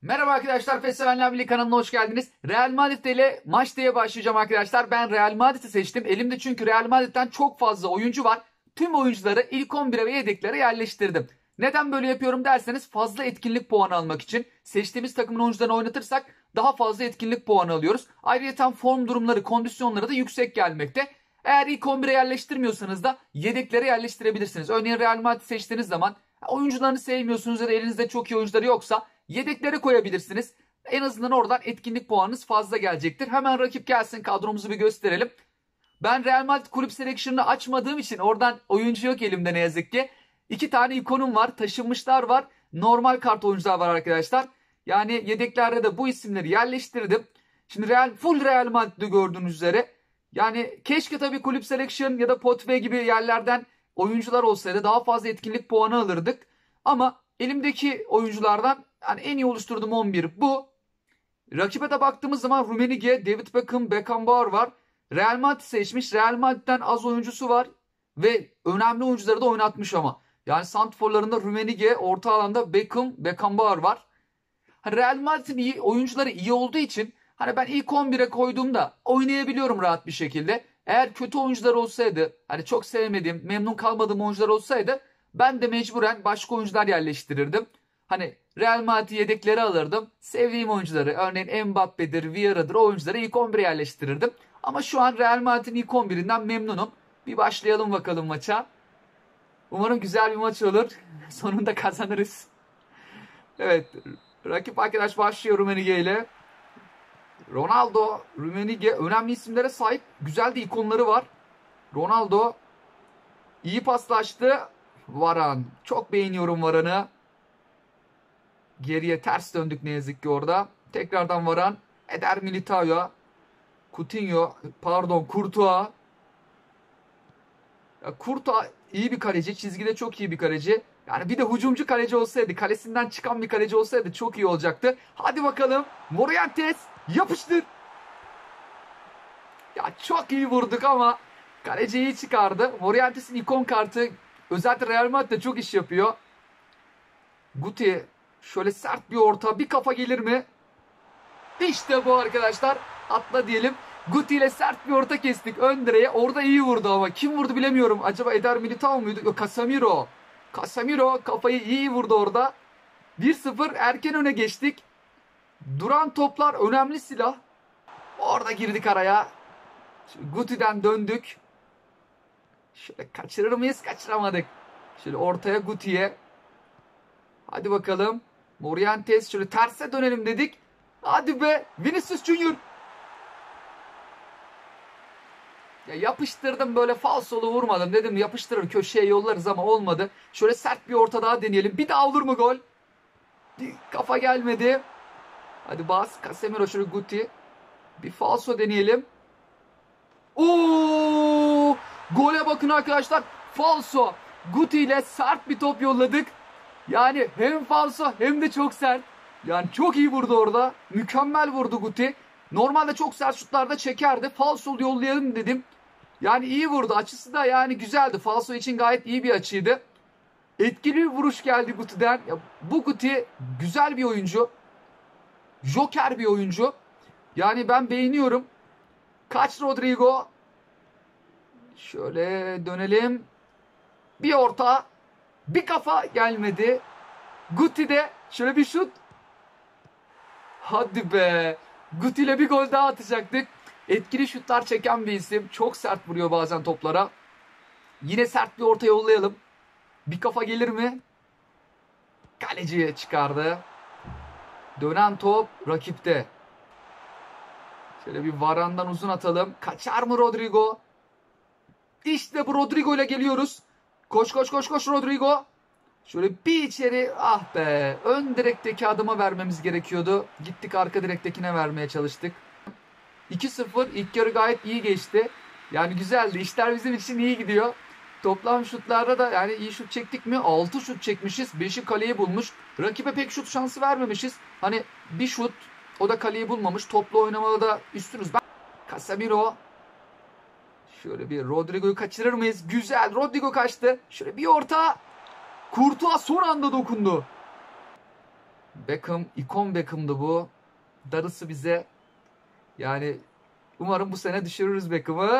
Merhaba arkadaşlar, Festivaller Birliği kanalına hoş geldiniz. Real Madrid ile maç diye başlayacağım arkadaşlar. Ben Real Madrid'i seçtim. Elimde çünkü Real Madrid'den çok fazla oyuncu var. Tüm oyuncuları ilk 11'e ve yedeklere yerleştirdim. Neden böyle yapıyorum derseniz fazla etkinlik puanı almak için. Seçtiğimiz takımın oyuncularını oynatırsak daha fazla etkinlik puanı alıyoruz. Ayrıca form durumları, kondisyonları da yüksek gelmekte. Eğer ilk 11'e yerleştirmiyorsanız da yedeklere yerleştirebilirsiniz. Örneğin Real Madrid seçtiğiniz zaman oyuncularını sevmiyorsunuz ya da elinizde çok iyi oyuncuları yoksa yedeklere koyabilirsiniz. En azından oradan etkinlik puanınız fazla gelecektir. Hemen rakip gelsin, kadromuzu bir gösterelim. Ben Real Madrid kulüp seleksiyonunu açmadığım için oradan oyuncu yok elimde ne yazık ki. 2 tane ikonum var, taşınmışlar var, normal kart oyuncular var arkadaşlar. Yani yedeklerde de bu isimleri yerleştirdim. Şimdi full Real Madrid'de gördüğünüz üzere. Yani keşke tabii kulüp seleksiyon ya da Potve gibi yerlerden oyuncular olsaydı daha fazla etkinlik puanı alırdık. Ama elimdeki oyunculardan yani en iyi oluşturduğum 11 bu. Rakibe de baktığımız zaman Rummenigge, David Beckham, Beckenbauer var. Real Madrid seçmiş. Real Madrid'den az oyuncusu var. Ve önemli oyuncuları da oynatmış ama. Yani santrforlarında Rummenigge, orta alanda Beckham, Beckenbauer var. Real Madrid'in oyuncuları iyi olduğu için hani ben ilk 11'e koyduğumda oynayabiliyorum rahat bir şekilde. Eğer kötü oyuncular olsaydı, hani çok sevmediğim, memnun kalmadığım oyuncular olsaydı ben de mecburen başka oyuncular yerleştirirdim. Hani Real Madrid yedekleri alırdım. Sevdiğim oyuncuları, örneğin Mbappe'dir, Vieira'dır, o oyuncuları ilk 11'e yerleştirirdim. Ama şu an Real Madrid'in ilk 11'inden memnunum. Bir başlayalım bakalım maça. Umarım güzel bir maç olur. Sonunda kazanırız. Evet, rakip arkadaş başlıyor Rummenigge ile. Ronaldo, Rummenigge önemli isimlere sahip. Güzel de ikonları var. Ronaldo iyi paslaştı. Varane. Çok beğeniyorum Varane'ı. Geriye ters döndük ne yazık ki orada. Tekrardan Varane. Eder Militao'ya. Courtois. Courtois iyi bir kaleci. Çizgide çok iyi bir kaleci. Yani bir de hücumcu kaleci olsaydı, kalesinden çıkan bir kaleci olsaydı çok iyi olacaktı. Hadi bakalım. Morientes yapıştır. Ya çok iyi vurduk ama kaleci iyi çıkardı. Morientes'in ikon kartı özellikle Real Madrid'de çok iş yapıyor. Guti şöyle sert bir orta, bir kafa gelir mi? İşte bu arkadaşlar. Atla diyelim. Guti ile sert bir orta kestik ön direğe. Orada iyi vurdu ama kim vurdu bilemiyorum. Acaba Eder Militao muydu? Yok, Casemiro. Casemiro kafayı iyi vurdu orada. 1-0 erken öne geçtik. Duran toplar önemli silah. Orada girdik araya. Guti'den döndük. Şöyle kaçırır mıyız? Kaçıramadık. Şöyle ortaya Guti'ye. Hadi bakalım. Morientes şöyle terse dönelim dedik. Hadi be. Vinicius Junior. Ya yapıştırdım, böyle falsolu vurmadım. Dedim yapıştırır köşeye yollarız ama olmadı. Şöyle sert bir orta daha deneyelim. Bir daha olur mu gol? Kafa gelmedi. Hadi bas. Casemiro şöyle Guti. Bir falso deneyelim. Oo! Gole bakın arkadaşlar. Falso. Guti ile sert bir top yolladık. Yani hem falso hem de çok sert. Yani çok iyi vurdu orada. Mükemmel vurdu Guti. Normalde çok sert şutlarda çekerdi. Falso yollayalım dedim. Yani iyi vurdu. Açısı da yani güzeldi. Falso için gayet iyi bir açıydı. Etkili bir vuruş geldi Guti'den. Ya, bu Guti güzel bir oyuncu. Joker bir oyuncu. Yani ben beğeniyorum. Kaç Rodrigo. Şöyle dönelim. Bir orta. Bir kafa gelmedi. Guti de şöyle bir şut. Hadi be. Guti ile bir gol daha atacaktık. Etkili şutlar çeken bir isim. Çok sert vuruyor bazen toplara. Yine sert bir orta yollayalım. Bir kafa gelir mi? Kaleciye çıkardı. Dönen top rakipte. Şöyle bir Varane'dan uzun atalım. Kaçar mı Rodrigo? İşte bu Rodrigo ile geliyoruz. Koş koş koş koş Rodrigo. Şöyle bir içeri, ah be, ön direkteki adıma vermemiz gerekiyordu. Gittik arka direktekine vermeye çalıştık. 2-0 ilk yarı gayet iyi geçti. Yani güzeldi. İşler bizim için iyi gidiyor. Toplam şutlarda da yani iyi şut çektik mi? 6 şut çekmişiz. 5'i kaleyi bulmuş. Rakibe pek şut şansı vermemişiz. Hani bir şut, o da kaleyi bulmamış. Toplu oynamada da üstünüz. Casemiro. Şöyle bir Rodrigo'yu kaçırır mıyız? Güzel. Rodrigo kaçtı. Şöyle bir orta. Courtois son anda dokundu. Beckham, ikon Beckham'dı bu. Darısı bize. Yani umarım bu sene düşürürüz Beckham'ı.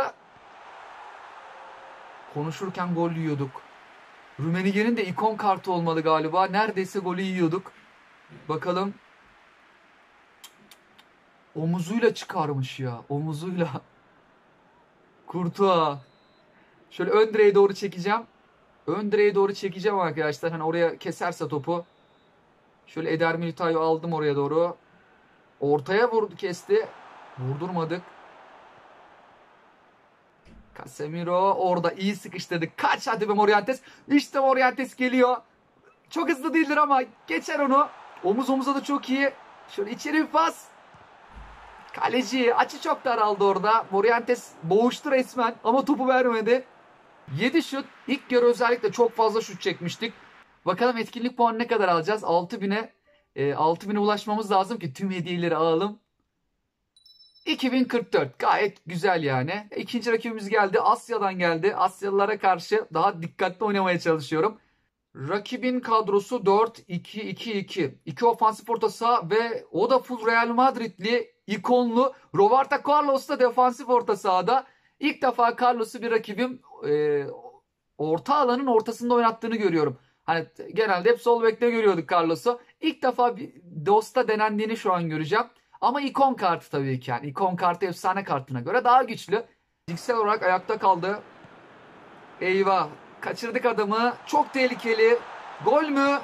Konuşurken gol yiyorduk. Rummenigge'nin de ikon kartı olmalı galiba. Neredeyse golü yiyorduk. Bakalım. Omuzuyla çıkarmış ya. Omuzuyla. Courtois. Şöyle ön direğe doğru çekeceğim. Ön direğe doğru çekeceğim arkadaşlar. Hani oraya keserse topu. Şöyle Eder Militao'yu aldım oraya doğru. Ortaya vurdu, kesti. Vurdurmadık. Casemiro orada iyi sıkıştırdık. Kaç hadi be Morientes. İşte Morientes geliyor. Çok hızlı değildir ama geçer onu. Omuz omuza da çok iyi. Şöyle içeri bir pas. Kaleci açı çok daraldı orada. Morientes boğuştu resmen ama topu vermedi. 7 şut. İlk yarı özellikle çok fazla şut çekmiştik. Bakalım etkinlik puanı ne kadar alacağız? 6000'e ulaşmamız lazım ki tüm hediyeleri alalım. 2044 gayet güzel yani. İkinci rakibimiz geldi. Asya'dan geldi. Asyalılara karşı daha dikkatli oynamaya çalışıyorum. Rakibin kadrosu 4-2-2-2. 2 ofansif orta saha ve o da full Real Madridli ikonlu Roberto Carlos da defansif orta sahada. İlk defa Carlos'u bir rakibim orta alanın ortasında oynattığını görüyorum. Hani genelde hep sol bekte görüyorduk Carlos'u. İlk defa bir Dost'a denendiğini şu an göreceğim. Ama ikon kartı tabii ki yani. İkon kartı efsane kartına göre daha güçlü. Fiziksel olarak ayakta kaldı. Eyvah. Kaçırdık adamı. Çok tehlikeli. Gol mü?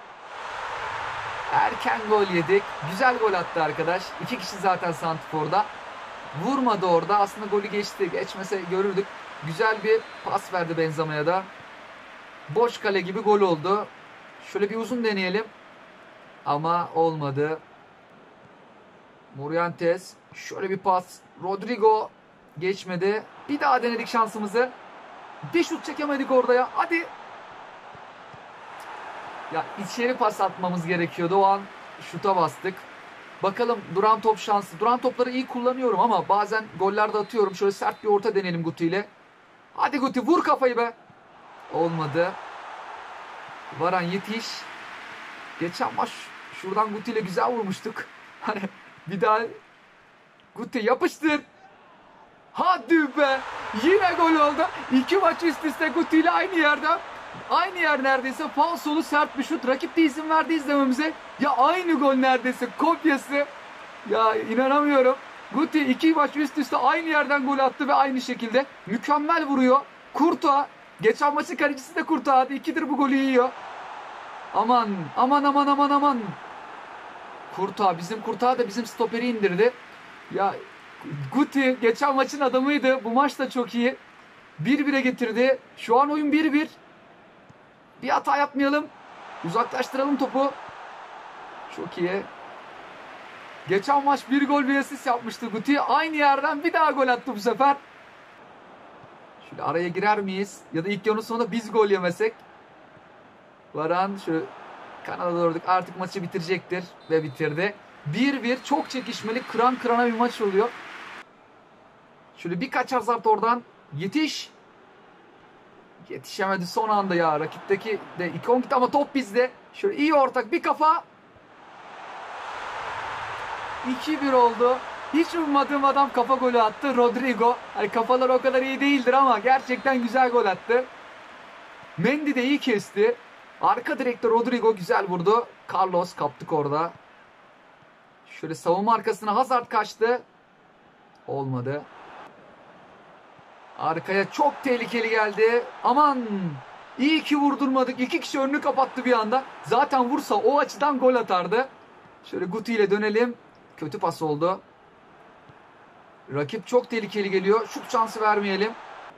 Erken gol yedik. Güzel gol attı arkadaş. 2 kişi zaten santrforda. Vurmadı orada. Aslında golü geçti. Geçmese görürdük. Güzel bir pas verdi Benzema'ya da. Boş kale gibi gol oldu. Şöyle bir uzun deneyelim. Ama olmadı. Morientes. Şöyle bir pas. Rodrigo geçmedi. Bir daha denedik şansımızı. Bir şut çekemedik orada ya. Hadi. Ya içeri pas atmamız gerekiyordu. O an şuta bastık. Bakalım duran top şansı. Duran topları iyi kullanıyorum ama bazen gollerde atıyorum. Şöyle sert bir orta deneyelim Guti ile. Hadi Guti vur kafayı be. Olmadı. Varan yetiş. Geçen maç şuradan Guti ile güzel vurmuştuk. Hani bir daha Guti yapıştır. Hadi be. Yine gol oldu. 2 maç üst üste Guti ile aynı yerden. Aynı yer neredeyse. Falsolu sert bir şut. Rakip de izin verdi izlememize. Ya aynı gol neredeyse. Kopyası. Ya inanamıyorum. Guti 2 maç üst üste aynı yerden gol attı ve aynı şekilde. Mükemmel vuruyor. Courtois. Geçen maçın kalecisi de Courtois'dı. 2'dir bu golü yiyor. Aman aman aman aman aman. Courtois da bizim stoperi indirdi. Ya Guti geçen maçın adamıydı. Bu maç da çok iyi. 1-1'e getirdi. Şu an oyun 1-1. Bir hata yapmayalım. Uzaklaştıralım topu. Çok iyi. Geçen maç bir gol bir asist yapmıştı Guti. Aynı yerden bir daha gol attı bu sefer. Şöyle araya girer miyiz? Ya da ilk yarının sonunda biz gol yemesek. Varan şu kanada doğru artık maçı bitirecektir. Ve bitirdi. 1-1 çok çekişmeli, kıran kırana bir maç oluyor. Şöyle birkaç hazard oradan. Yetiş. Yetişemedi son anda ya. Rakipteki de ikon gitti ama top bizde. Şöyle iyi ortak bir kafa. 2-1 oldu. Hiç ummadığım adam kafa golü attı. Rodrigo. Hani kafalar o kadar iyi değildir ama gerçekten güzel gol attı. Mendy de iyi kesti. Arka direkte Rodrigo güzel vurdu. Carlos kaptık orada. Şöyle savunma arkasına Hazard kaçtı. Olmadı. Arkaya çok tehlikeli geldi. Aman. İyi ki vurdurmadık. 2 kişi önünü kapattı bir anda. Zaten vursa o açıdan gol atardı. Şöyle Guti ile dönelim. Kötü pas oldu. Rakip çok tehlikeli geliyor. Şut şansı vermeyelim.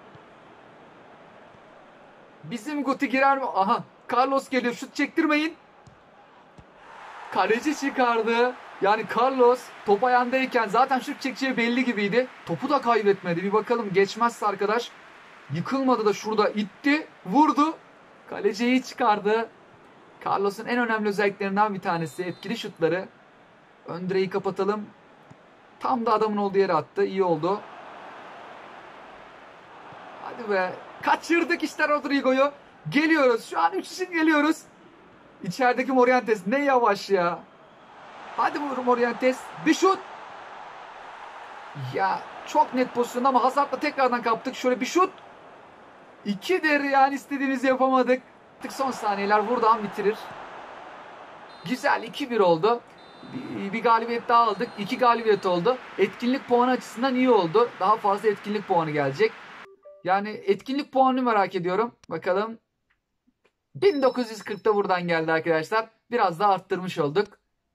Bizim Guti girer mi? Aha. Carlos geliyor. Şut çektirmeyin. Kaleci çıkardı. Yani Carlos top ayağındayken zaten şut çekeceği belli gibiydi. Topu da kaybetmedi. Bir bakalım geçmezse arkadaş. Yıkılmadı da şurada itti. Vurdu. Kaleciyi çıkardı. Carlos'un en önemli özelliklerinden bir tanesi. Etkili şutları. Ön direği kapatalım. Tam da adamın olduğu yere attı. İyi oldu. Hadi be. Kaçırdık işte Rodrigo'yu. Geliyoruz. Şu an 3 için geliyoruz. İçerideki Morientes ne yavaş ya. Hadi Morientes. Bir şut. Ya çok net pozisyon ama Hazard'la tekrardan kaptık. Şöyle bir şut. 2'dir yani, istediğimizi yapamadık. Son saniyeler buradan bitirir. Güzel, 2-1 oldu. Bir galibiyet daha aldık. 2 galibiyet oldu. Etkinlik puanı açısından iyi oldu. Daha fazla etkinlik puanı gelecek. Yani etkinlik puanını merak ediyorum. Bakalım. 1940'da buradan geldi arkadaşlar. Biraz daha arttırmış olduk.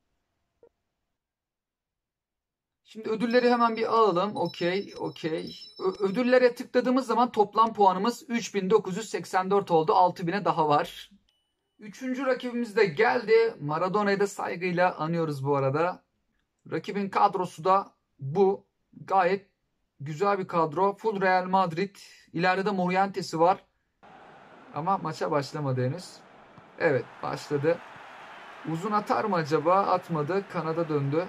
Şimdi ödülleri hemen bir alalım. Okey. Ödüllere tıkladığımız zaman toplam puanımız 3984 oldu. 6000'e daha var. Üçüncü rakibimiz de geldi. Maradona'yı da saygıyla anıyoruz bu arada. Rakibin kadrosu da bu. Gayet güzel bir kadro. Full Real Madrid. İleride de Morientes'i var. Ama maça başlamadı henüz. Evet, başladı. Uzun atar mı acaba? Atmadı. Kanada döndü.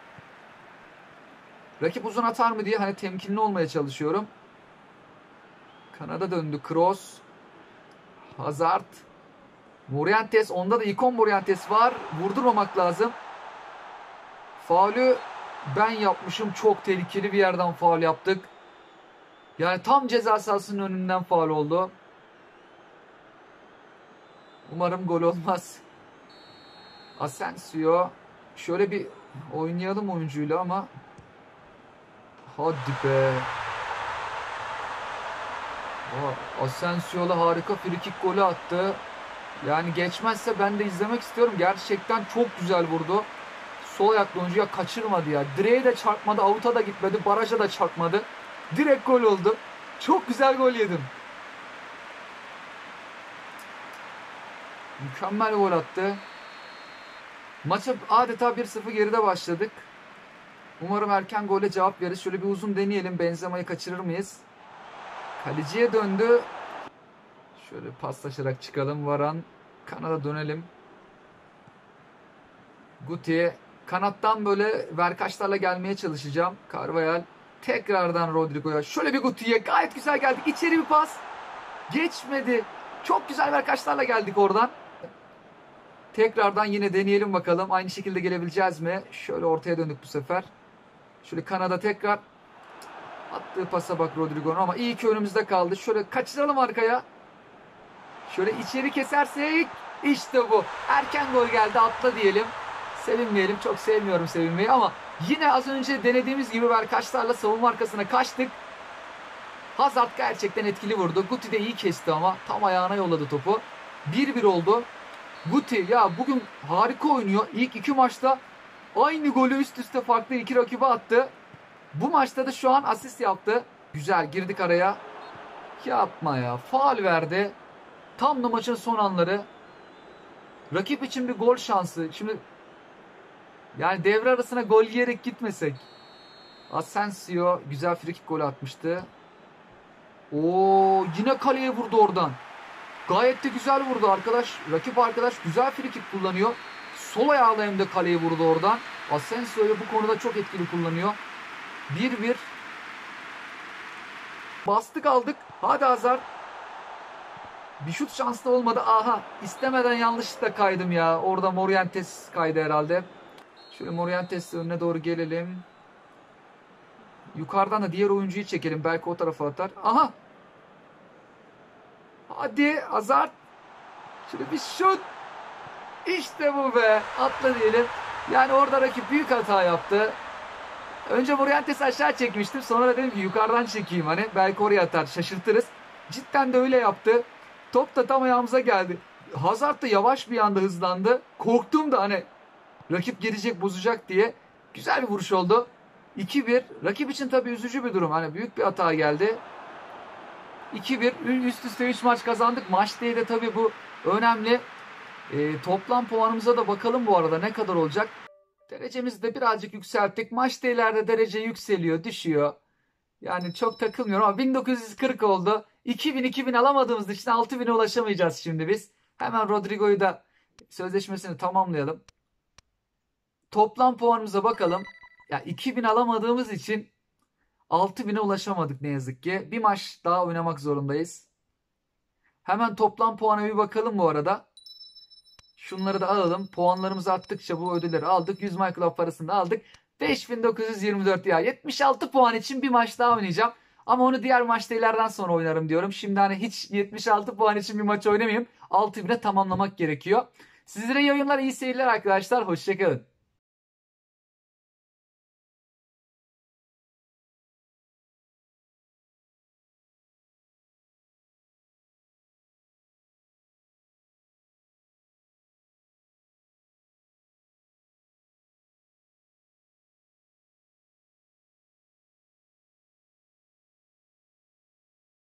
Rakip uzun atar mı diye hani temkinli olmaya çalışıyorum. Kanada döndü. Kroos. Hazard. Morientes. Onda da ikon Morientes var. Vurdurmamak lazım. Faulü ben yapmışım. Çok tehlikeli bir yerden faul yaptık. Yani tam ceza sahasının önünden faul oldu. Umarım gol olmaz. Asensio. Şöyle bir oynayalım oyuncuyla ama. Hadi be. Asensio'la harika frikik golü attı. Yani geçmezse ben de izlemek istiyorum. Gerçekten çok güzel vurdu. Sol ayaklı oyuncuya kaçırmadı ya. Direğe de çarpmadı, avuta da gitmedi, baraja da çarpmadı. Direkt gol oldu. Çok güzel gol yedim. Mükemmel gol attı. Maça adeta 1-0 geride başladık. Umarım erken gole cevap verir. Şöyle bir uzun deneyelim. Benzema'yı kaçırır mıyız? Kaleciye döndü. Şöyle paslaşarak çıkalım. Varan. Kanada dönelim. Guti. Kanattan böyle verkaçlarla gelmeye çalışacağım. Carvajal. Tekrardan Rodrigo'ya. Şöyle bir Guti'ye. Gayet güzel geldik. İçeri bir pas. Geçmedi. Çok güzel verkaçlarla geldik oradan. Tekrardan yine deneyelim bakalım. Aynı şekilde gelebileceğiz mi? Şöyle ortaya döndük bu sefer. Şöyle Kanada tekrar. Attığı pasa bak Rodrigo'nun ama iyi ki önümüzde kaldı. Şöyle kaçıralım arkaya. Şöyle içeri kesersek işte bu. Erken gol geldi, atla diyelim. Sevinmeyelim. Çok sevmiyorum sevinmeyi ama yine az önce denediğimiz gibi verkaçlarla savunma arkasına kaçtık. Hazard gerçekten etkili vurdu. Guti de iyi kesti ama tam ayağına yolladı topu. 1-1 oldu. Guti ya bugün harika oynuyor. İlk 2 maçta aynı golü üst üste farklı 2 rakibe attı. Bu maçta da şu an asist yaptı. Güzel, girdik araya. Yapma ya. Faul verdi. Tam da maçın son anları. Rakip için bir gol şansı. Şimdi yani devre arasına gol yiyerek gitmesek. Asensio güzel frikik golü atmıştı. Oo, yine kaleye vurdu oradan. Gayet de güzel vurdu arkadaş. Rakip arkadaş güzel frikik kullanıyor. Sol ayağıyla hem de kaleye vurdu oradan. Asensio'yu bu konuda çok etkili kullanıyor. 1-1. Bastık aldık. Hadi Hazard. Bir şut şanslı olmadı. Aha, istemeden yanlışlıkla kaydım ya. Orada Morientes kaydı herhalde. Şöyle Morientes'le önüne doğru gelelim. Yukarıdan da diğer oyuncuyu çekelim. Belki o tarafa atar. Aha. Hadi Hazard. Şöyle bir şut. İşte bu be. Atla diyelim. Yani orada rakip büyük hata yaptı. Önce Morientes'i aşağı çekmiştim. Sonra dedim ki yukarıdan çekeyim hani. Belki oraya atar. Şaşırtırız. Cidden de öyle yaptı. Top da tam ayağımıza geldi. Hazard da yavaş bir anda hızlandı. Korktum da hani rakip gelecek, bozacak diye. Güzel bir vuruş oldu. 2-1. Rakip için tabii üzücü bir durum. Hani büyük bir hata geldi. 2-1. Üst üste 3 maç kazandık. Maç değil de tabii bu önemli. Toplam puanımıza da bakalım bu arada ne kadar olacak. Derecemizi de birazcık yükselttik. Maç değillerde derece yükseliyor, düşüyor. Yani çok takılmıyorum ama 1940 oldu. 2000 alamadığımız için 6000'e ulaşamayacağız şimdi biz. Hemen Rodrigo'yu da sözleşmesini tamamlayalım. Toplam puanımıza bakalım. Ya 2000 alamadığımız için 6000'e ulaşamadık ne yazık ki. Bir maç daha oynamak zorundayız. Hemen toplam puana bir bakalım bu arada. Şunları da alalım. Puanlarımızı attıkça bu ödülleri aldık. 100 My Club parasını da aldık. 5924 ya. 76 puan için bir maç daha oynayacağım. Ama onu diğer maçlardan sonra oynarım diyorum. Şimdi hani hiç 76 puan için bir maç oynamayayım. 6000'e tamamlamak gerekiyor. Sizlere iyi oyunlar, iyi seyirler arkadaşlar. Hoşçakalın.